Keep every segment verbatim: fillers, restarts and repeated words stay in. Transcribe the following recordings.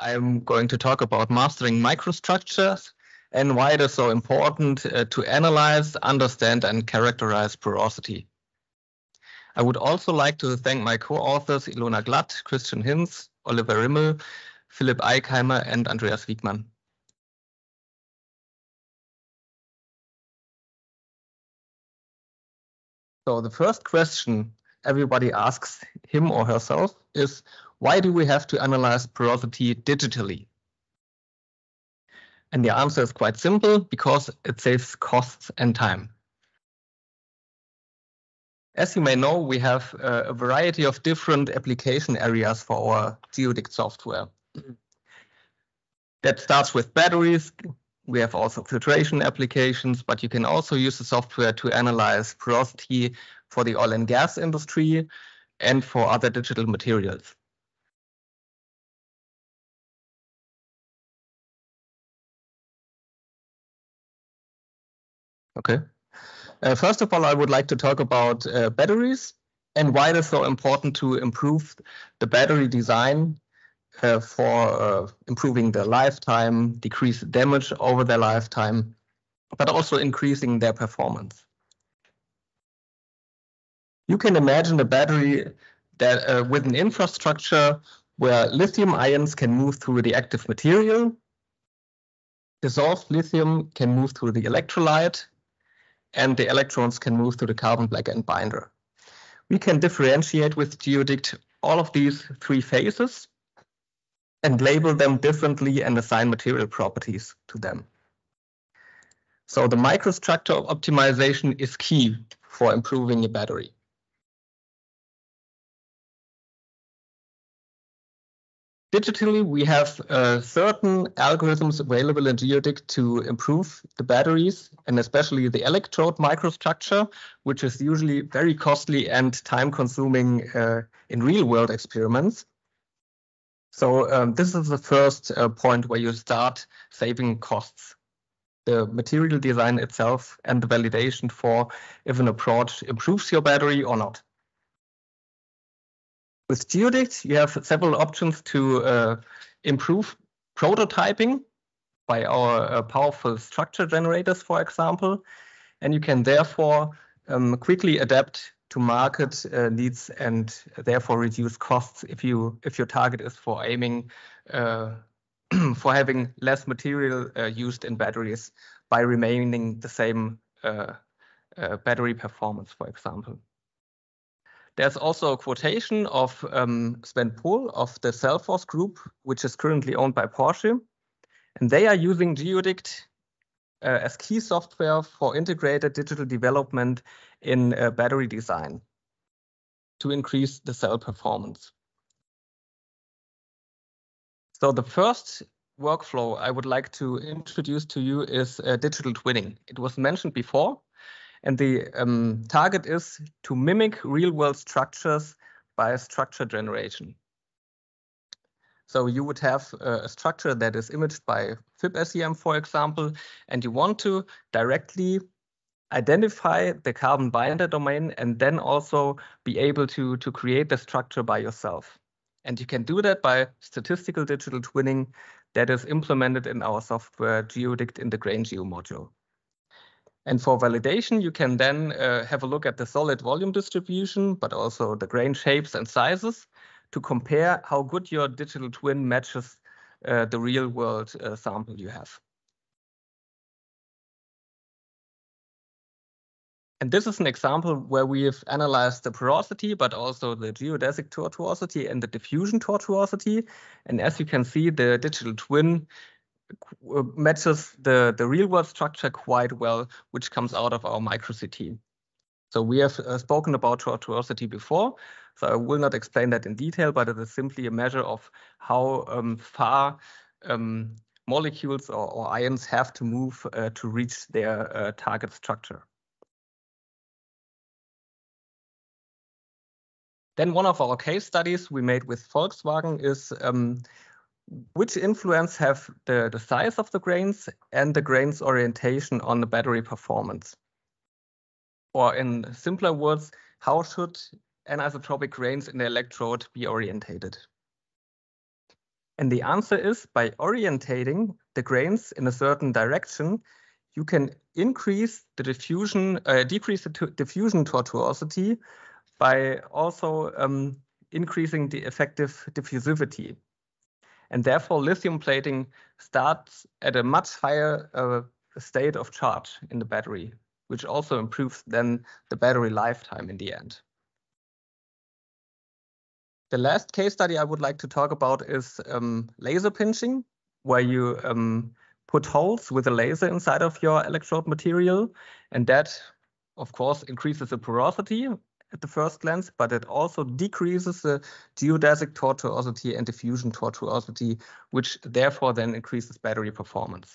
I'm going to talk about mastering microstructures and why it is so important uh, to analyze, understand, and characterize porosity. I would also like to thank my co-authors Ilona Glatt, Christian Hinz, Oliver Rimmel, Philipp Eichheimer, and Andreas Wiegmann. So the first question everybody asks him or herself is, why do we have to analyze porosity digitally? And the answer is quite simple, because it saves costs and time. As you may know, we have uh, a variety of different application areas for our GeoDict software. That starts with batteries. We have also filtration applications, but you can also use the software to analyze porosity for the oil and gas industry and for other digital materials. Okay. Uh, first of all, I would like to talk about uh, batteries and why it is so important to improve the battery design uh, for uh, improving their lifetime, decrease damage over their lifetime, but also increasing their performance. You can imagine a battery that uh, with an infrastructure where lithium ions can move through the active material, dissolved lithium can move through the electrolyte, and the electrons can move through the carbon black end binder. We can differentiate with GeoDict all of these three phases and label them differently and assign material properties to them. So the microstructure optimization is key for improving a battery. Digitally, we have uh, certain algorithms available in GeoDict to improve the batteries and especially the electrode microstructure, which is usually very costly and time-consuming uh, in real-world experiments. So um, this is the first uh, point where you start saving costs. The material design itself and the validation for if an approach improves your battery or not. With GeoDict, you have several options to uh, improve prototyping by our uh, powerful structure generators, for example, and you can therefore um, quickly adapt to market uh, needs and therefore reduce costs if you if your target is for aiming uh, for having less material uh, used in batteries by remaining the same uh, uh, battery performance, for example. There's also a quotation of um, Sven Pohl of the Cellforce Group, which is currently owned by Porsche. And they are using GeoDict uh, as key software for integrated digital development in uh, battery design to increase the cell performance. So the first workflow I would like to introduce to you is uh, digital twinning. It was mentioned before. And the um, target is to mimic real-world structures by structure generation. So you would have a structure that is imaged by FibSEM, for example, and you want to directly identify the carbon binder domain and then also be able to, to create the structure by yourself. And you can do that by statistical digital twinning that is implemented in our software GeoDict in the GrainGeo module. And for validation, you can then uh, have a look at the solid volume distribution, but also the grain shapes and sizes to compare how good your digital twin matches uh, the real world uh, sample you have. And this is an example where we have analyzed the porosity, but also the geodesic tortuosity and the diffusion tortuosity. And as you can see, the digital twin matches the, the real world structure quite well, which comes out of our microCT. So we have uh, spoken about tortuosity before, so I will not explain that in detail, but it is simply a measure of how um, far um, molecules or, or ions have to move uh, to reach their uh, target structure. Then one of our case studies we made with Volkswagen is um, which influence have the, the size of the grains and the grains orientation on the battery performance? Or in simpler words, how should anisotropic grains in the electrode be orientated? And the answer is, by orientating the grains in a certain direction, you can increase the diffusion, uh, decrease the diffusion tortuosity by also um, increasing the effective diffusivity. And therefore, lithium plating starts at a much higher uh, state of charge in the battery, which also improves then the battery lifetime in the end. The last case study I would like to talk about is um, laser pinching, where you um, put holes with a laser inside of your electrode material. And that, of course, increases the porosity at the first glance, but it also decreases the geodesic tortuosity and diffusion tortuosity, which therefore then increases battery performance.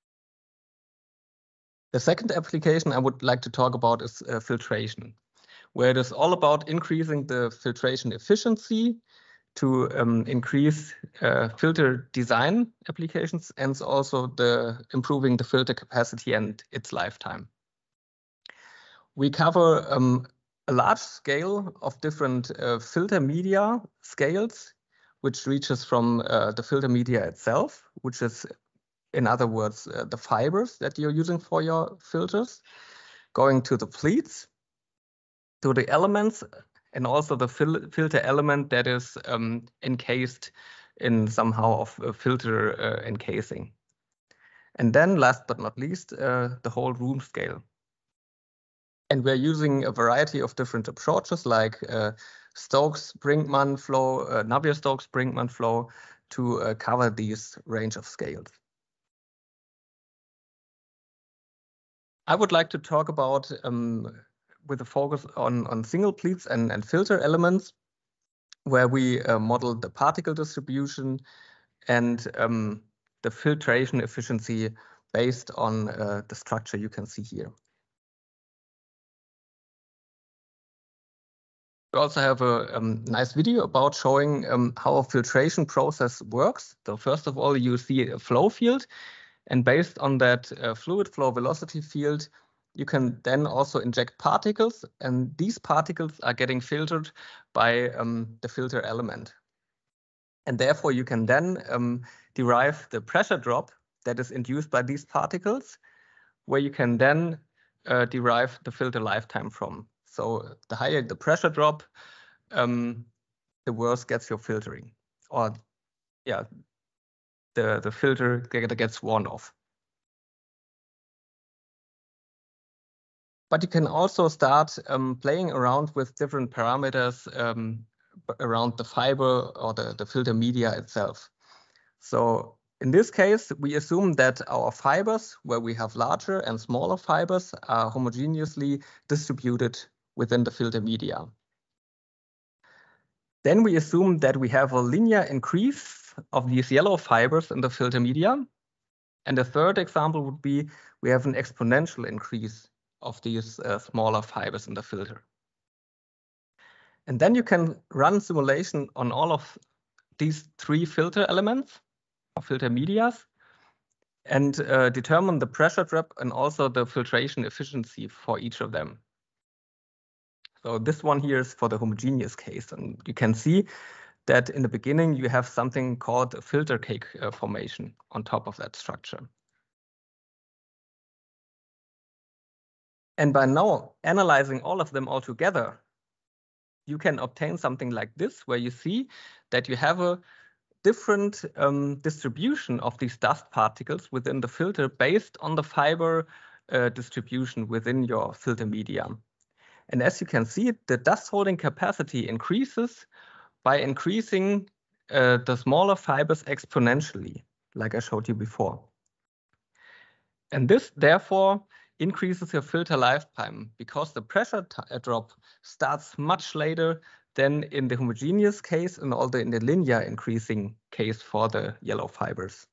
The second application I would like to talk about is uh, filtration, where it is all about increasing the filtration efficiency to um, increase uh, filter design applications and also the improving the filter capacity and its lifetime. We cover um, a large scale of different uh, filter media scales, which reaches from uh, the filter media itself, which is, in other words, uh, the fibers that you're using for your filters, going to the pleats, to the elements, and also the fil filter element that is um, encased in somehow of a filter uh, encasing. And then last but not least, uh, the whole room scale. And we're using a variety of different approaches like uh, Stokes-Brinkmann flow, uh, Navier-Stokes-Brinkmann flow to uh, cover these range of scales. I would like to talk about, um, with a focus on, on single pleats and, and filter elements, where we uh, model the particle distribution and um, the filtration efficiency based on uh, the structure you can see here. We also have a um, nice video about showing um, how a filtration process works. So first of all, you see a flow field, and based on that uh, fluid flow velocity field, you can then also inject particles, and these particles are getting filtered by um, the filter element. And therefore, you can then um, derive the pressure drop that is induced by these particles, where you can then uh, derive the filter lifetime from. So the higher the pressure drop, um, the worse gets your filtering, or yeah, the, the filter gets worn off. But you can also start um, playing around with different parameters um, around the fiber or the, the filter media itself. So in this case, we assume that our fibers, where we have larger and smaller fibers, are homogeneously distributed within the filter media. Then we assume that we have a linear increase of these yellow fibers in the filter media. And the third example would be we have an exponential increase of these uh, smaller fibers in the filter. And then you can run simulation on all of these three filter elements or filter medias and uh, determine the pressure drop and also the filtration efficiency for each of them. So this one here is for the homogeneous case, and you can see that in the beginning you have something called a filter cake uh, formation on top of that structure. And by now analyzing all of them all together, you can obtain something like this, where you see that you have a different um, distribution of these dust particles within the filter based on the fiber uh, distribution within your filter media. And as you can see, the dust holding capacity increases by increasing uh, the smaller fibers exponentially, like I showed you before. And this, therefore, increases your filter lifetime because the pressure drop starts much later than in the homogeneous case and also in the linear increasing case for the yellow fibers.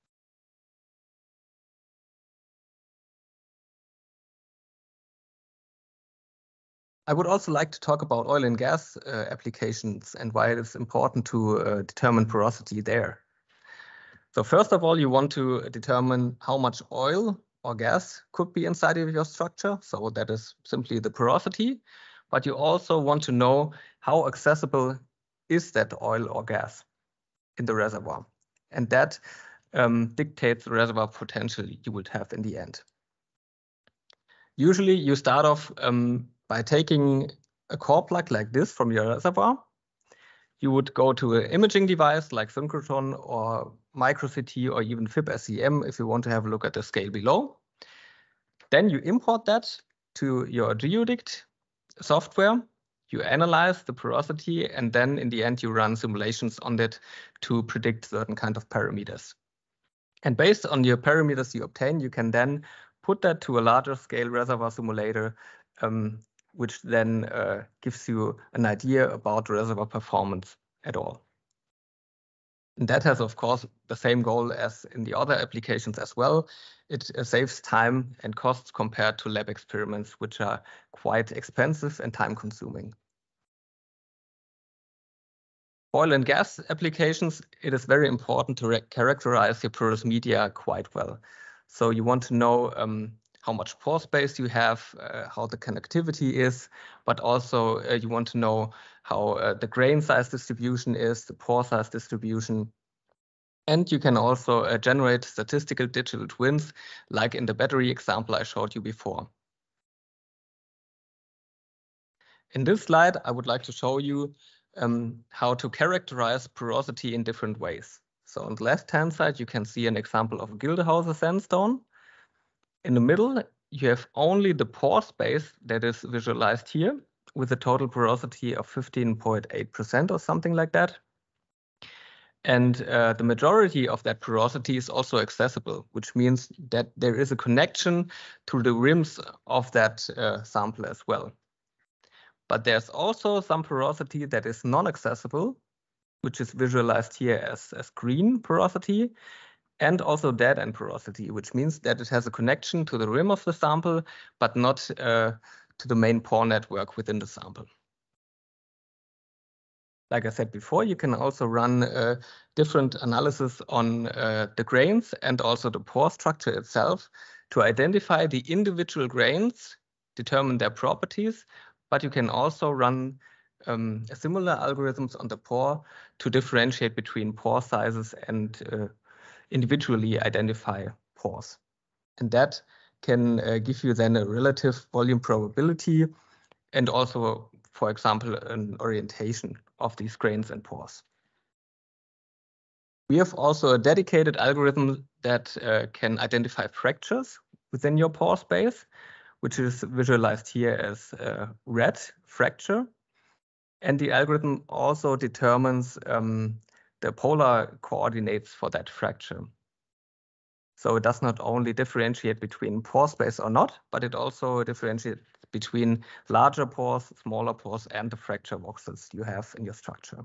I would also like to talk about oil and gas uh, applications and why it is important to uh, determine porosity there. So first of all, you want to determine how much oil or gas could be inside of your structure. So that is simply the porosity. But you also want to know how accessible is that oil or gas. in the reservoir. And that um, dictates the reservoir potential you would have in the end. Usually you start off um, by taking a core plug like this from your reservoir. You would go to an imaging device like synchrotron or microCT or even F I B S E M if you want to have a look at the scale below. Then you import that to your GeoDict software. You analyze the porosity, and then in the end you run simulations on it to predict certain kind of parameters. And based on your parameters you obtain, you can then put that to a larger scale reservoir simulator, um, which then uh, gives you an idea about reservoir performance at all. And that has, of course, the same goal as in the other applications as well. It uh, saves time and costs compared to lab experiments, which are quite expensive and time consuming. Oil and gas applications, it is very important to characterize your porous media quite well. So you want to know um, how much pore space you have, uh, how the connectivity is, but also uh, you want to know how uh, the grain size distribution is, the pore size distribution. And you can also uh, generate statistical digital twins, like in the battery example I showed you before. In this slide, I would like to show you um, how to characterize porosity in different ways. So on the left-hand side, you can see an example of Gildehauser sandstone. In the middle, you have only the pore space that is visualized here with a total porosity of fifteen point eight percent or something like that. And uh, the majority of that porosity is also accessible, which means that there is a connection to the rims of that uh, sample as well. But there's also some porosity that is non-accessible, which is visualized here as, as green porosity, and also dead-end porosity, which means that it has a connection to the rim of the sample, but not uh, to the main pore network within the sample. Like I said before, you can also run uh, different analysis on uh, the grains and also the pore structure itself to identify the individual grains, determine their properties, but you can also run um, similar algorithms on the pore to differentiate between pore sizes and uh, individually identify pores. And that can uh, give you then a relative volume probability and also, for example, an orientation of these grains and pores. We have also a dedicated algorithm that uh, can identify fractures within your pore space, which is visualized here as uh, red fracture. And the algorithm also determines um, the polar coordinates for that fracture. So it does not only differentiate between pore space or not, but it also differentiates between larger pores, smaller pores, and the fracture voxels you have in your structure.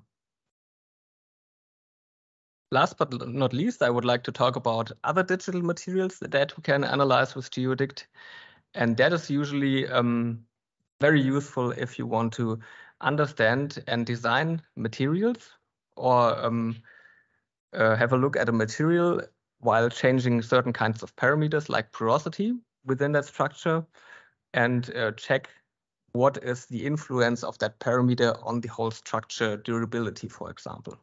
Last but not least, I would like to talk about other digital materials that we can analyze with GeoDict. And that is usually um, very useful if you want to understand and design materials or um, uh, have a look at a material while changing certain kinds of parameters like porosity within that structure and uh, check what is the influence of that parameter on the whole structure durability, for example.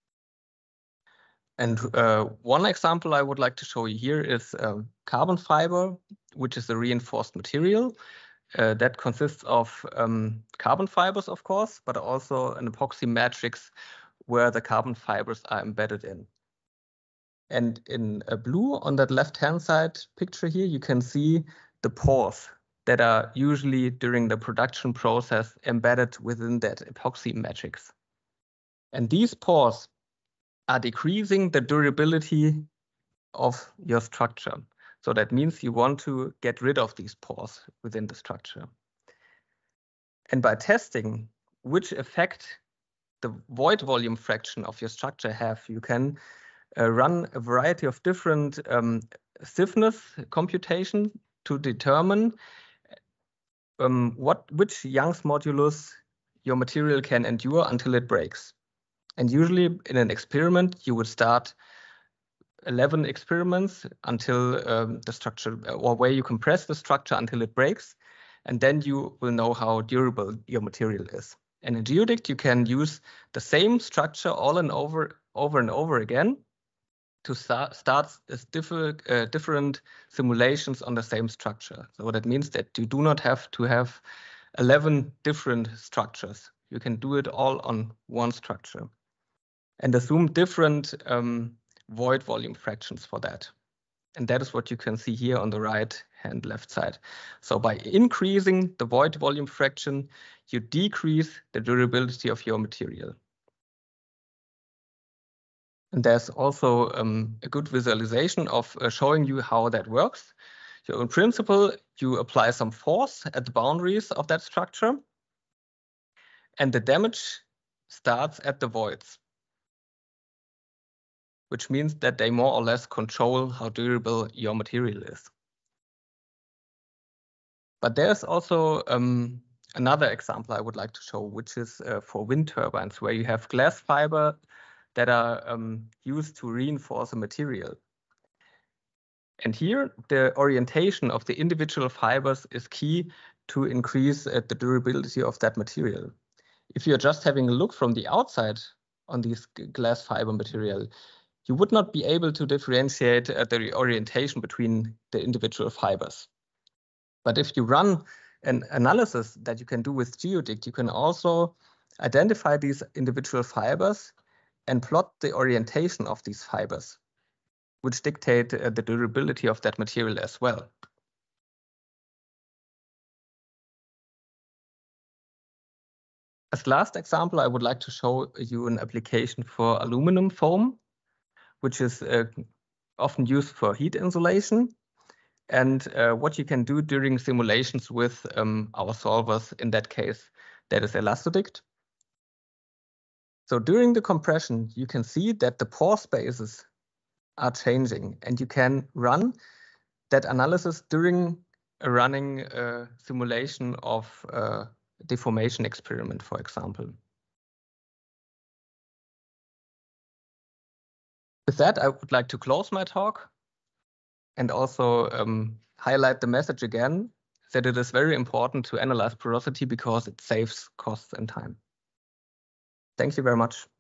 And uh, one example I would like to show you here is uh, carbon fiber, which is a reinforced material uh, that consists of um, carbon fibers, of course, but also an epoxy matrix where the carbon fibers are embedded in. And in uh, blue on that left-hand side picture here, you can see the pores that are usually during the production process embedded within that epoxy matrix. And these pores are decreasing the durability of your structure. So that means you want to get rid of these pores within the structure. And by testing which effect the void volume fraction of your structure have, you can uh, run a variety of different um, stiffness computation to determine um, what which Young's modulus your material can endure until it breaks. And usually in an experiment, you would start eleven experiments until um, the structure, or where you compress the structure until it breaks, and then you will know how durable your material is. And in GeoDict, you can use the same structure all and over over and over again to start, start different, uh, different simulations on the same structure. So that means that you do not have to have eleven different structures. You can do it all on one structure and assume different um, void volume fractions for that. And that is what you can see here on the right hand left side. So by increasing the void volume fraction, you decrease the durability of your material. And there's also um, a good visualization of uh, showing you how that works. So in principle, you apply some force at the boundaries of that structure, and the damage starts at the voids, which means that they more or less control how durable your material is. But there's also um, another example I would like to show, which is uh, for wind turbines, where you have glass fiber that are um, used to reinforce a material. And here, the orientation of the individual fibers is key to increase uh, the durability of that material. If you're just having a look from the outside on this glass fiber material, you would not be able to differentiate uh, the orientation between the individual fibers. But if you run an analysis that you can do with GeoDict, you can also identify these individual fibers and plot the orientation of these fibers, which dictate uh, the durability of that material as well. As last example, I would like to show you an application for aluminum foam, which is uh, often used for heat insulation, and uh, what you can do during simulations with um, our solvers, in that case, that is Elastodict. So during the compression, you can see that the pore spaces are changing, and you can run that analysis during a running uh, simulation of a deformation experiment, for example. With that, I would like to close my talk and also um, highlight the message again that it is very important to analyze porosity because it saves costs and time. Thank you very much.